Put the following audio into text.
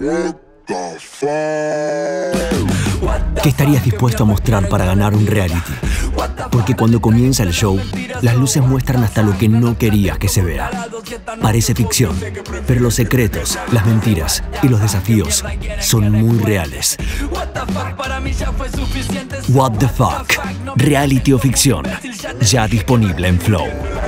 ¿Qué estarías dispuesto a mostrar para ganar un reality? Porque cuando comienza el show, las luces muestran hasta lo que no querías que se vea. Parece ficción, pero los secretos, las mentiras y los desafíos son muy reales. What the Fuck, reality o ficción, ya disponible en Flow.